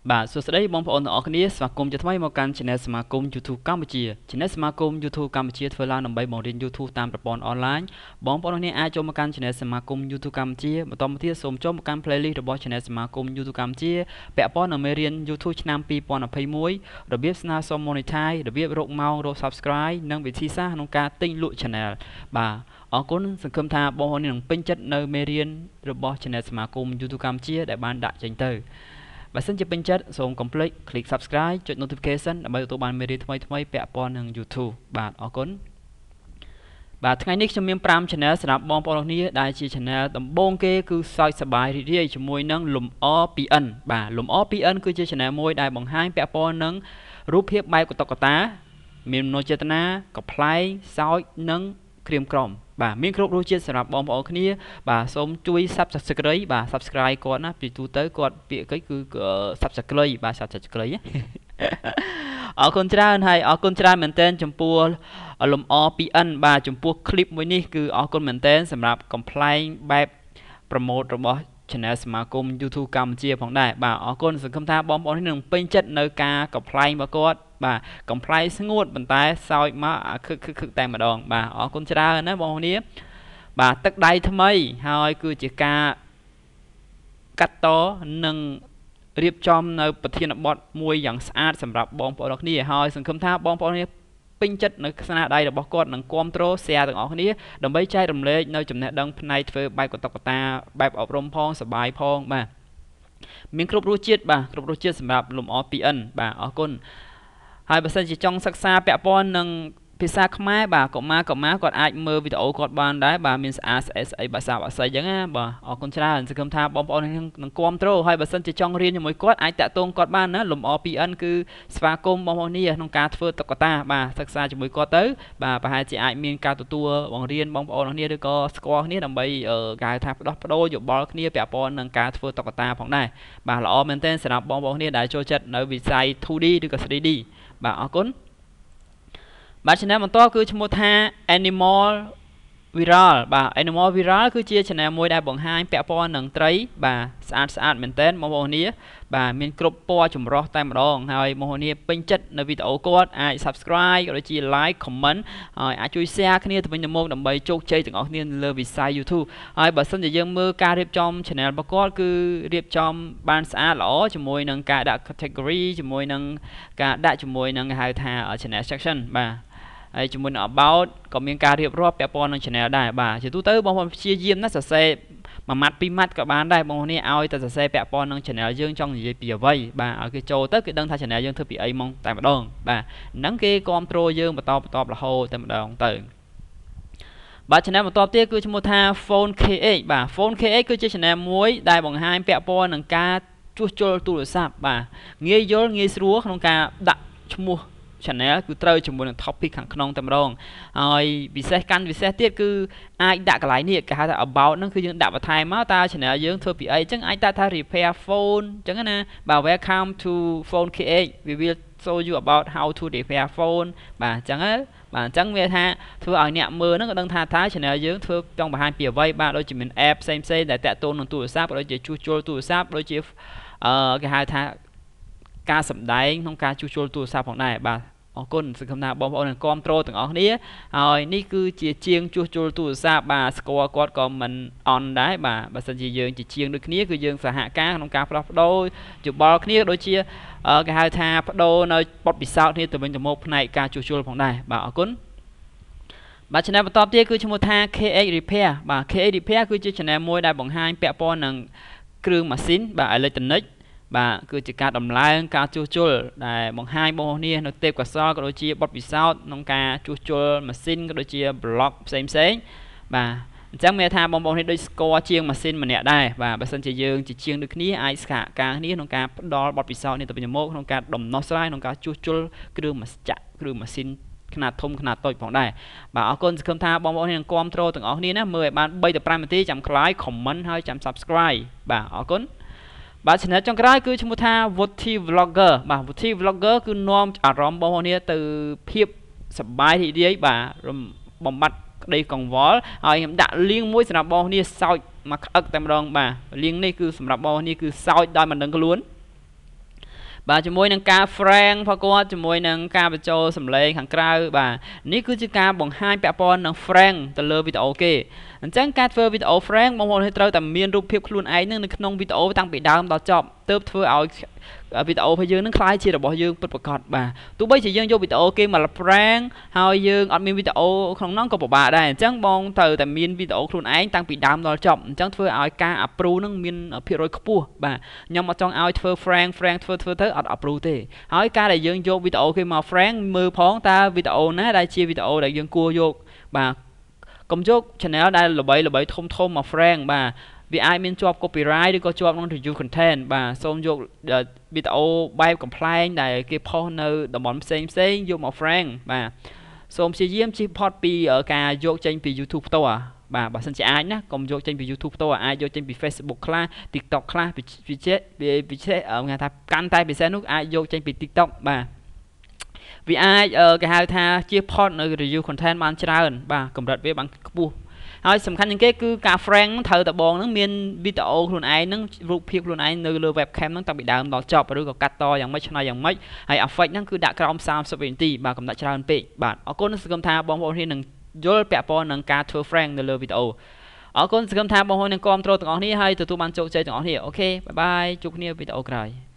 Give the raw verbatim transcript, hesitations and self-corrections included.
បាទសួស្តីបងប្អូនទាំងអស់គ្នាស្វាគមន៍ជាថ្មីមកកាន់ Channel សមាគម YouTube កម្ពុជា Channel សមាគម YouTube កម្ពុជាធ្វើឡើងដើម្បីបង្រៀន YouTube តាមប្រព័ន្ធអនឡាញបងប្អូនអ្នកអាចចូលមកកាន់ Channel សមាគម YouTube កម្ពុជាបន្តមកទៀតសូមចូលមកកាន់ Playlist របស់ Channel សមាគម YouTube កម្ពុជាពាក់ព័ន្ធនឹងមេរៀន YouTube ឆ្នាំពីរពាន់ยี่สิบเอ็ดរបៀបស្នើសុំ Monetize របៀបរកម៉ោងរក Subscribe និងវិធីសាស្ត្រក្នុងការទិញលក់ Channel បាទអរគុណសង្ឃឹមថាបងប្អូននឹងពេញចិត្តនៅមេរៀនរបស់ Channel សមាគម YouTube កម្ពុជាដែលបានដាក់ចេញទៅបើសិនជាពេញចិត្តសូមកុំភ្លេច click subscribe ចុច notification ដើម្បីទទួលបានមេរៀនថ្មីៗពាក់ព័ន្ធនឹង YouTube បាទអរគុណបាទថ្ងៃនេះខ្ញុំមានfive channel សម្រាប់បងប្អូនគ្នាដែលជា channel ដំបូងគេគឺសើចសប្បាយរីករាយជាមួយនឹងលំអ ពីអិន បាទលំអ ពីអិន គឺជា channel មួយដែលបង្ហាញពាក់ព័ន្ធនឹងរូបភាពបែបកតុកកតាមានមនោចេតនាកំប្លែងសើចនិងក្រៀមក្រំបាទមានគ្រប់រសជាតិសម្រាប់បងប្អូនគ្នាបាទសូមជួយ Subscribe បាទ Subscribe គាត់ណាពីទូទៅគាត់ពាក្យគឺ Subscribe បាទ Subscribe អរគុណច្រើនហើយអរគុណច្រើនមែនទែនចំពោះលំអ ពីអិន បាទចំពោះ clip មួយនេះគឺអរគុណមែនទែនសម្រាប់កំប្លែងបែប promote របស់ Channel សមាគម YouTube កម្ពុជាផងដែរបាទអរគុណសង្ឃឹមថាបងប្អូននឹងពេញចិត្តនៅការកំប្លែងរបស់គាត់បាទកំប្លែងស្ងួតប៉ុន្តែសើចមកខឹកខឹកតែម្ដងបាទអរគុណច្រើនណាបងប្អូនបាទទឹកដៃថ្មីហើយគឺជាការកាត់តនិងរៀបចំនៅប្រធានបទមួយយ៉ាងស្អាតសម្រាប់បងប្អូនគ្នាហើយសង្ឃឹមថាបងប្អូនគ្នាពេញចិត្តនៅស្នាដៃរបស់គាត់នឹងគាំទ្រ share ទាំងអស់គ្នាដើម្បីចែករំលែកនៅចំណេះដឹងផ្នែកធ្វើបែបកតុកកតាបែបអប់រំផងសប្បាយផងបាទមានគ្រប់រសជាតិបាទគ្រប់រសជាតិសម្រាប់លំអ ពីអិន បាទអរគុណហើយបើសិនជាចង់សិក្សាពាក់ព័ន្ធនឹងភាសាខ្មែរបាទកុមារកុមារគាត់អាចមើលវីដេអូគាត់បានដែរបាទមានស្អាតស្អីស្អីភាសាអស្ចារ្យអញ្ចឹងណាបាទអរគុណច្រើនសង្ឃឹមថាបងប្អូននឹងគាំទ្រហើយបើសិនជាចង់រៀនជាមួយគាត់អាចតាក់ទងគាត់បានណាលំអ ពីអិន គឺស្វាគមន៍បងប្អូននេះក្នុងការធ្វើតុក្កតាបាទសិក្សាជាមួយគាត់ទៅបាទប្រហែលជាអាចមានការទទួលបង្រៀនបងប្អូនគ្នាឬក៏ស្គាល់គ្នាដើម្បីគេហៅថាផ្ដោះប្ដូរយោបល់គ្នាពាក់ព័ន្ធនឹងការធ្វើតុក្កតាផងដែរបាទល្អមែនទែនសម្រាប់បងប្អូនគ្នាដែលចូលចិត្តនៅវិស័យ two D ឬក៏ three D បាទអរគុណបាទ channel បន្តគឺឈ្មោះថា Animal Viral បាទ Animal Viral គឺជា channel មួយដែលបង្ហាញពាក់ព័ន្ធនឹងត្រីបាទស្អាតស្អាតមែនទែនបងប្អូនគ្នាបាទមានគ្រប់ពណ៌ចម្រុះតែម្ដងហើយបងប្អូនគ្នាពេញចិត្តនៅវីដេអូគាត់អាច Subscribe ក៏ដូចជា Like Comment ហើយអាចជួយ Share គ្នាទៅវិញទៅមកដើម្បីជោគជ័យទាំងអស់គ្នាលើវិស័យ YouTube ហើយបើសិនជាយើងមើលការរៀបចំ channel របស់គាត់គឺរៀបចំបានស្អាតល្អជាមួយនឹងការដាក់ category ជាមួយនឹងការដាក់ជាមួយនឹងគេហៅថា channel section បាទហើយជាមួយនឹង about ក៏មានការរៀបរាប់ពាក់ព័ន្ធនឹង channel ដែរបាទជាទូទៅបងប្អូនព្យាយាមណាសរសេរមួយម៉ាត់ពីរម៉ាត់ក៏បានដែរបងប្អូននេះឲ្យតែសរសេរពាក់ព័ន្ធនឹង channel យើងចង់និយាយពីអ្វីបាទឲ្យគេចូលទៅគេដឹងថា channel យើងធ្វើពីអីហ្មងតែម្ដងបាទហ្នឹងគេគ្រប់គ្រងយើងបន្តបន្តរហូតតែម្ដងទៅបាទ channel បន្តទៀតគឺឈ្មោះថា Phone เค เอ็กซ์ បាទ Phone เค เอ็กซ์ គឺជា channel មួយដែលបង្ហាញពាក់ព័ន្ធនឹងការជួសជុលទូរស័ព្ទបាទងាយយល់ងាយស្រួលក្នុងការដាក់ឈ្មោះchannel គឺត្រូវជាមួយនឹង topic ខាងក្នុងតែម្ដងហើយពិសេសកាន់ពិសេសទៀតគឺអាចដាក់កន្លែងនេះគេហៅថា about ហ្នឹងគឺយើងដាក់បន្ថែមមកតើ channel យើងធ្វើពីអីអញ្ចឹងអាចដាក់ថា repair phone អញ្ចឹងណាបាទ welcome to Phone เค เอ็กซ์ we will show you about how to repair phone បាទអញ្ចឹងបាទអញ្ចឹងវាថាធ្វើឲ្យអ្នកមើលហ្នឹងក៏ដឹងថាថា channel យើងធ្វើចង់បង្ហាញពីអ្វីបាទដូចជាមាន app ផ្សេងផ្សេងដែលតាក់ទងនឹងទូរស័ព្ទដូចជាជួសជុលទូរស័ព្ទដូចជាអឺគេហៅថាការសម្ដែងក្នុងការជួសជុលទូរស័ព្ទផងដែរបាទអរគុណសង្ឃឹមថាបងប្អូននឹងគាំទ្រទាំងអស់គ្នាហើយនេះគឺជាជាងជួសជុលទូរស័ព្ទបាទស្គាល់គាត់ក៏មិនអន់ដែរបាទបើសិនជាយើងជាជាងដូចគ្នាគឺយើងសហការក្នុងការផ្ដោះប្ដូរយោបល់គ្នាដូចជាគេហៅថាប្ដូរនៅបទពិសោធន៍គ្នាទៅវិញទៅមកផ្នែកការជួសជុលផងដែរបាទអរគុណបាទ channel បន្តទៀតគឺឈ្មោះថា เค เอ็กซ์ Repair បាទ เค เอ็กซ์ Repair គឺជា channel មួយដែលបង្ហាញពាក់ព័ន្ធនឹងគ្រឿងម៉ាស៊ីនបាទអេឡិចត្រូនិកបាទគឺជាការដំឡើងការជួសជុលដែលបង្ហាញបងប្អូនគ្នានៅទេពកោសល្យក៏ដូចជាបទពិសោធន៍ក្នុងការជួសជុលម៉ាស៊ីនក៏ដូចជា blog ផ្សេងផ្សេងបាទអញ្ចឹងមានថាបងប្អូននេះដូចស្គាល់ជាងម៉ាស៊ីនម្នាក់ដែរបាទបើសិនជាយើងជាជាងដូចគ្នាអាចសហការគ្នាក្នុងការផ្ដល់បទពិសោធន៍នេះទៅវិញទៅមកក្នុងការដំណោះស្រាយក្នុងការជួសជុលគ្រឿងម៉ាស៊ីនចាក់គ្រឿងម៉ាស៊ីនខ្នាតធំខ្នាតតូចផងដែរបាទអរគុណសង្ឃឹមថាបងប្អូននឹងគាំទ្រទាំងអស់គ្នាណាមើលឲ្យបានបីទៅប្រាំនាទីចាំ like comment ហើយចាំ subscribe បាទអរគុណបាទ channel ចុងក្រោយគឺឈ្មោះថា Voti Vlogger បាទ Voti Vlogger គឺនាំអារម្មណ៍បងប្អូនគ្នាទៅភាពសប្បាយរីករាយបាទបំបត្តិក្តីកង្វល់ហើយខ្ញុំដាក់ link មួយសម្រាប់បងប្អូនគ្នាសើចមកក្អឹកតែម្ដងបាទ link នេះគឺសម្រាប់បងប្អូនគ្នាគឺសើចដោយមិនដឹងខ្លួនបាទជាមួយនឹងការ frank ផគាត់ជាមួយនឹងការបញ្ចូលសំឡេងខាងក្រៅបាទនេះគឺជាការបង្ហាញពាក់ព័ន្ធនឹង frank ទៅលើវីដេអូគេអញ្ចឹងការធ្វើវីដេអូ frank បងប្អូនត្រូវតែមានរូបភាពខ្លួនឯងនឹងនៅក្នុងវីដេអូតាំងពីដើមដល់ចប់ទើបធ្វើឲ្យវីដេអូរបស់យើងនឹងคล้ายជារបស់យើងពិតប្រាកដបាទទោះបីជាយើងយកវីដេអូគេមក prank ហើយយើងអត់មានវីដេអូក្នុងនោះក៏ពិបាកដែរអញ្ចឹងបងត្រូវតែមានវីដេអូខ្លួនឯងតាំងពីដើមដល់ចប់អញ្ចឹងធ្វើឲ្យការ approve នឹងមានភាគរយខ្ពស់បាទខ្ញុំអត់ចង់ឲ្យធ្វើ frank frank ធ្វើធ្វើទៅអត់ approve ទេហើយការដែលយើងយកវីដេអូគេមក frank មើលផងតើវីដេអូណាដែលជាវីដេអូដែលយើងគួរយកបាទកុំយក channel ដែលល្បីល្បីធំធំមក frank បាទវាអាចមានជាប់ copyright ឬក៏ជាប់ក្នុង review content បាទសូមយកវីដេអូបែបកំ pl ែងដែលគេផុសនៅតំបន់ផ្សេងផ្សេងយកមក frank បាទសូមព្យាយាមជិះផុតពីការយកចេញពី YouTube ផ្ទាល់បាទបើសិនជាអាចណាកុំយកចេញពី YouTube ផ្ទាល់អាចយកចេញពី Facebook ខ្លះ TikTok ខ្លះពិសេសពិសេសគេថាកាន់តែពិសេសនោះអាចយកចេញពី TikTok បាទវាអាចគេហៅថាជិះផុតនៅ review content បានច្រើនបាទកម្រិតវាបានខ្ពស់ហើយសំខាន់ជាងគេគឺការ frank ហ្នឹងត្រូវតែបងហ្នឹងមានវីដេអូខ្លួនឯងហ្នឹងរូបភាពខ្លួនឯងនៅលើ webcam ហ្នឹងតាំងពីដើមដល់ចប់ឬក៏កាត់តយ៉ាងម៉េចឆ្នៃយ៉ាងម៉េចហើយ effect ហ្នឹងគឺដាក់ក្រោមសាមសិបវិនាទីបាទកំណត់ច្រើនពេកបាទអរគុណសង្ឃឹមថាបងប្អូនគ្នានឹងយល់ពាក់ព័ន្ធនឹងការធ្វើ frank នៅលើវីដេអូអរគុណសង្ឃឹមថាបងប្អូននឹងគាំទ្រទាំងអស់គ្នាហើយទទួលបានជោគជ័យទាំងអស់គ្នាអូខេបាយបាយជួបគ្នាវីដេអូក្រោយ